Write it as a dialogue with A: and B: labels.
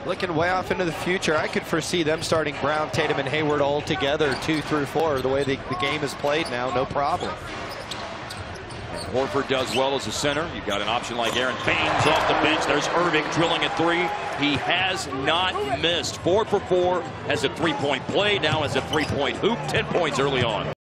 A: Looking way off into the future, I could foresee them starting Brown, Tatum, and Hayward all together 2 through 4. The way the game is played now, no problem.
B: Horford does well as a center. You've got an option like Aaron Baines off the bench. There's Irving drilling a 3. He has not missed. 4 for 4, has a 3-point play, now has a 3-point hoop, 10 points early on.